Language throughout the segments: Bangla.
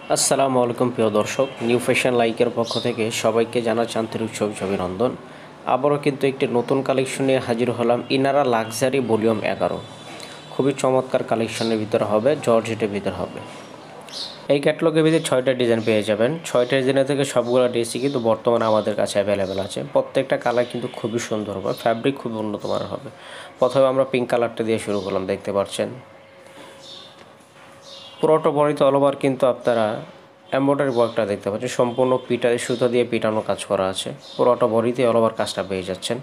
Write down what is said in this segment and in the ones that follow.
আসসালামু আলাইকুম প্রিয় দর্শক, নিউ ফ্যাশন লাইকের পক্ষ থেকে সবাইকে জানাচ্ছি আন্তরিক শুভেচ্ছা অভিনন্দন। আবারও কিন্তু একটি নতুন কালেকশন নিয়ে হাজির হলাম। ইনারা লাক্সারি ভলিউম 11 খুবই চমৎকার কালেকশনের ভিতরে হবে, জর্জেটের ভিতরে হবে। এই ক্যাটালগের ভিতরে 6টা ডিজাইন পেয়ে যাবেন। 6টা ডিজাইনের থেকে সবগুলো ড্রেসই কিন্তু বর্তমানে আমাদের কাছে অ্যাভেলেবেল আছে। প্রত্যেকটা কালার কিন্তু খুবই সুন্দর হবে, ফ্যাব্রিক খুবই উন্নত মানের হবে। প্রথমে আমরা পিঙ্ক কালারটা দিয়ে শুরু করলাম, দেখতে পাচ্ছেন পুরোটা বডিতে অল ওভার কিন্তু আপনারা এমব্রয়ডারি ওয়ার্কটা দেখতে পাচ্ছেন। সম্পূর্ণ সুতো দিয়ে পিটানো কাজ করা আছে। পুরোটা বডিতে অল ওভার কাজটা পেয়ে যাচ্ছেন।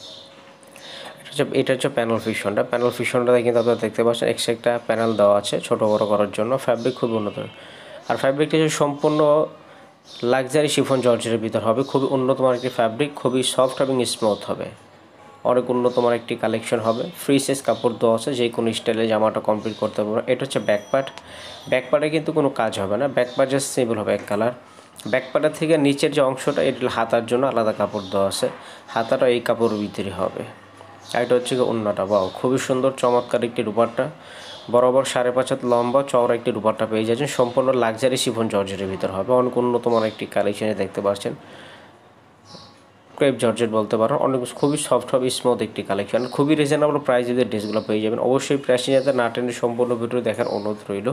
এটা হচ্ছে প্যানেল ফিশনটাতে কিন্তু আপনারা দেখতে পাচ্ছেন এক্সট্রা একটা প্যানেল দেওয়া আছে ছোটো বড়ো করার জন্য। ফ্যাব্রিক খুব উন্নত, আর ফ্যাব্রিকটা হচ্ছে সম্পূর্ণ লাক্সারি শিফন জর্জেটের ভিতর হবে। খুবই উন্নত মানের একটি ফ্যাব্রিক, খুবই সফট এবং স্মুথ হবে। অনেক উন্নত মানের একটি কালেকশন হবে। ফ্রি সাইজ কাপড় দেওয়া আছে, যে কোনো স্টাইলে জামাটা কমপ্লিট করতে পারবো। এটা হচ্ছে ব্যাকপার্টে কিন্তু কোনো কাজ হবে না, ব্যাকপার্ট জাস্ট সিম্পল হবে এক কালার। ব্যাকপার্টের থেকে নিচের যে অংশটা, এটা হাতার জন্য আলাদা কাপড় দেওয়া আছে, হাতাটা এই কাপড়ের ভিতরে হবে। আর এটা হচ্ছে ওড়নাটা, বাও খুবই সুন্দর চমৎকার একটি দুপাট্টা, বরাবর 5.5 হাত লম্বা চওড়া একটি দুপাট্টা পেয়ে যাচ্ছেন। সম্পূর্ণ লাক্সারি শিফন জর্জেটের ভিতর হবে। অনেক উন্নত মানের একটি কালেকশনে দেখতে পাচ্ছেন। ক্রেপ জর্জেট বলতে পারো, অনেক খুবই সফট হবে, স্মুথ একটি কালেকশন। খুবই রিজনেবল প্রাইসে যে ড্রেসগুলো পেয়ে যাবেন। অবশ্যই প্রাইসে যাতে না টেনে সম্পূর্ণ ভিডিও দেখার অনুরোধ রইল।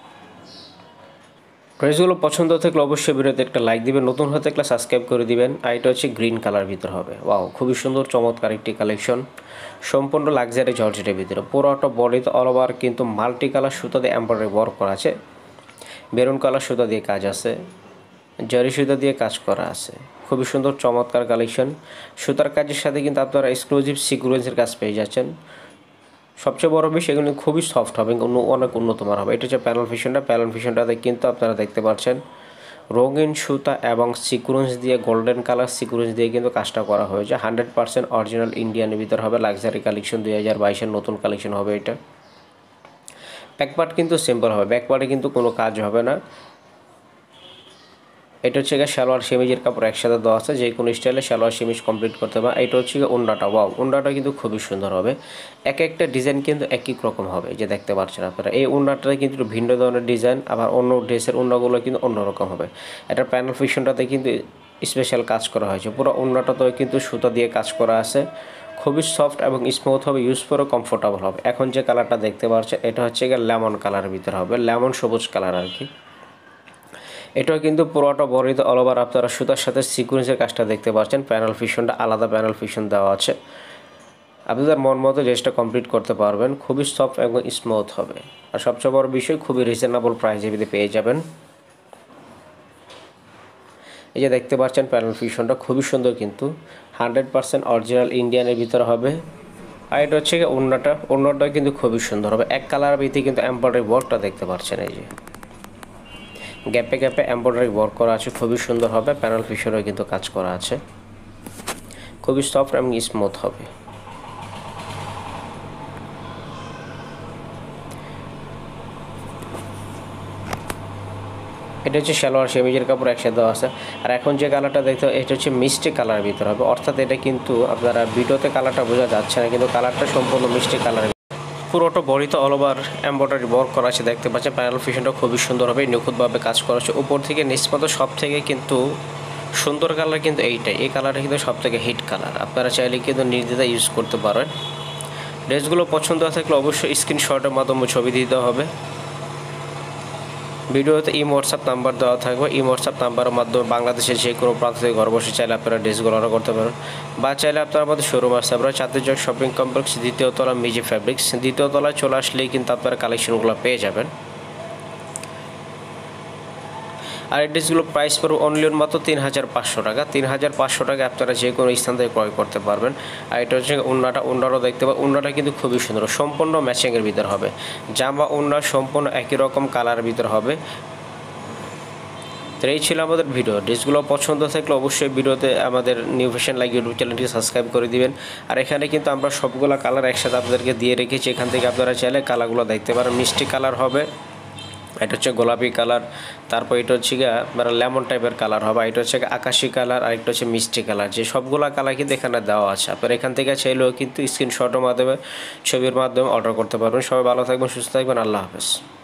ড্রেসগুলো পছন্দ থাকলে অবশ্যই ভিডিওতে একটা লাইক দিবেন, নতুন হতে থাকলে সাবস্ক্রাইব করে দিবেন। আর এটা হচ্ছে গ্রিন কালার ভিতর হবে। ওয়াও খুবই সুন্দর চমৎকার একটি কালেকশন, সম্পূর্ণ লাক্সারি জর্জেটের ভিতরে। পুরোটা বডিতে অল ওভার কিন্তু মাল্টি কালার সুতা দিয়ে এমব্রয়ডারি ওয়ার্ক করা আছে। মেরুন কালার সুতা দিয়ে কাজ আছে, জারি সুতা দিয়ে কাজ করা আছে। খুবই সুন্দর চমৎকার কালেকশন। সুতার কাজের সাথে কিন্তু আপনারা এক্সক্লুসিভ সিকুয়েন্সের কাজ পেয়ে যাচ্ছেন। সবচেয়ে বড় বিষয় এগুলো খুবই সফট হবে, অনেক উন্নতমান হবে। এটা হচ্ছে প্যানেল ফিশনটাতে কিন্তু আপনারা দেখতে পাচ্ছেন রঙিন সুতা এবং সিকুয়েন্স দিয়ে, গোল্ডেন কালার সিকুয়েন্স দিয়ে কিন্তু কাজটা করা হয়েছে। 100% অরিজিনাল ইন্ডিয়ানের ভিতর হবে। লাক্সারি কালেকশন 2022-এর নতুন কালেকশন হবে এটা। ব্যাকপার্ট কিন্তু সিম্পল হবে, ব্যাকপার্টে কিন্তু কোনো কাজ হবে না। এটা হচ্ছে সালোয়ার সেমিজের কাপড় একসাথে দেওয়া আছে, যে কোনো স্টাইলে সালোয়ার সেমিজ কমপ্লিট করতে পারে। এটা হচ্ছে ওড়নাটা, ওয়াও ওড়নাটা কিন্তু খুবই সুন্দর হবে। একটা ডিজাইন কিন্তু একই রকম হবে, যে দেখতে পাচ্ছেন আপনারা। এই ওড়নাটাতে কিন্তু ভিন্ন ধরনের ডিজাইন, আবার অন্য ড্রেসের ওড়নাগুলো কিন্তু অন্যরকম হবে। এটা প্যানেল ফিশনটাতে কিন্তু স্পেশাল কাজ করা হয়েছে। পুরো ওড়নাটাতেও কিন্তু সুতা দিয়ে কাজ করা আছে। খুবই সফট এবং স্মুথ হবে, ইউজ করে কমফোর্টেবল হবে। এখন যে কালারটা দেখতে পাচ্ছেন এটা হচ্ছে লেমন কালারের ভিতরে হবে, লেমন সবুজ কালার আর কি। এটাও কিন্তু পুরোটা বডিতে অল ওভার আপনারা সুতার সাথে সিকুয়েন্সের কাজটা দেখতে পাচ্ছেন। প্যানেল ফিশনটা আলাদা প্যানেল ফিশন দেওয়া আছে। আপনাদের মন মতো ড্রেসটা কমপ্লিট করতে পারবেন। খুবই সফট এবং স্মুথ হবে, আর সবচেয়ে বড় বিষয় খুবই রিজনেবল প্রাইসে পেয়ে যাবেন। এই যে দেখতে পাচ্ছেন প্যানেল ফিশনটা খুবই সুন্দর, কিন্তু 100% অরিজিনাল ইন্ডিয়ানের ভিতরে হবে। আর এটা হচ্ছে ওড়নাটা কিন্তু খুবই সুন্দর হবে। এক কালার ভিতরে কিন্তু এমব্রয়ডারি ওয়ার্কটা দেখতে পাচ্ছেন, এই যে গ্যাপে গ্যাপে এমব্রয়ডারি ওয়ার্ক করা আছে, খুবই সুন্দর হবে। প্যানেল ফিশনেও কিন্তু কাজ করা আছে, খুবই সফট এবং স্মুথ হবে। এটা হচ্ছে সালোয়ার সেমিজের কাপড় একসাথে দেওয়া আছে। আর এখন যে কালারটা দেখতে, এটা হচ্ছে মিষ্টি কালারের ভিতর হবে। অর্থাৎ এটা কিন্তু আপনারা ভিডিওতে কালারটা বোঝা যাচ্ছে না, কিন্তু কালারটা সম্পূর্ণ মিষ্টি কালার। পুরোটা বডিতে অল ওভার এমব্রয়ডারি ওয়ার্ক করা আছে, দেখতে পাচ্ছেন। প্যানেল ফিশনটা খুবই সুন্দর হবে, নিখুঁতভাবে কাজ করা আছে। উপর থেকে নিচ পর্যন্ত সব থেকে কিন্তু সুন্দর কালার কিন্তু এইটাই। এই কালারটা কিন্তু সব থেকে হিট কালার। আপনারা চাইলে কিন্তু নির্দ্বিধায় ইউজ করতে পারেন। ড্রেসগুলো পছন্দ থাকলে অবশ্যই স্ক্রিনশটের মাধ্যমে ছবি দিতে হবে। ভিডিওতে হোয়াটসঅ্যাপ নাম্বার দেওয়া থাকবে। হোয়াটসঅ্যাপ নাম্বারের মাধ্যমে বাংলাদেশের যে কোনো প্রান্ত থেকে ঘর বসে চাইলে আপনারা ড্রেসগুলো অর্ডার করতে পারেন, বা চাইলে আপনারা আমাদের শোরুম আসতে পারেন। চাঁদনীচক শপিং কমপ্লেক্স, 2য় তলা, মিজি ফ্যাব্রিক্স। 2য় তলায় চলে আসলেই কিন্তু আপনারা কালেকশনগুলো পেয়ে যাবেন। আর এই ড্রেসগুলো প্রাইস পড়বে অনলি মাত্র 3500 টাকা। 3500 টাকা আপনারা যে কোনো স্থান থেকে ক্রয় করতে পারবেন। আর এটা হচ্ছে ওড়নাটাও দেখতে পাবেন। ওড়নাটা কিন্তু খুবই সুন্দর, সম্পূর্ণ ম্যাচিংয়ের ভিতর হবে। জামা ওড়না সম্পূর্ণ একই রকম কালারের ভিতর হবে। তো এই ছিল আমাদের ভিডিও। ড্রেসগুলো পছন্দ থাকলে অবশ্যই ভিডিওতে আমাদের নিউ ফ্যাশন লাইক ইউটিউব চ্যানেলটি সাবস্ক্রাইব করে দিবেন। আর এখানে কিন্তু আমরা সবগুলো কালার একসাথে আপনাদেরকে দিয়ে রেখেছি। এখান থেকে আপনারা চাইলে কালারগুলো দেখতে পারেন। মিষ্টি কালার হবে, এটা হচ্ছে গোলাপি কালার, তারপর এটা হচ্ছে আপনারা লেমন টাইপের কালার হবে, এটা হচ্ছে আকাশি কালার, আর একটা হচ্ছে মিষ্টি কালার। যে সবগুলো কালার কিন্তু এখানে দেওয়া আছে। আপনারা এখান থেকে চাইলেও কিন্তু স্ক্রিনশটের মাধ্যমে, ছবির মাধ্যমে অর্ডার করতে পারবেন। সবাই ভালো থাকবেন, সুস্থ থাকবেন, আল্লাহ হাফেজ।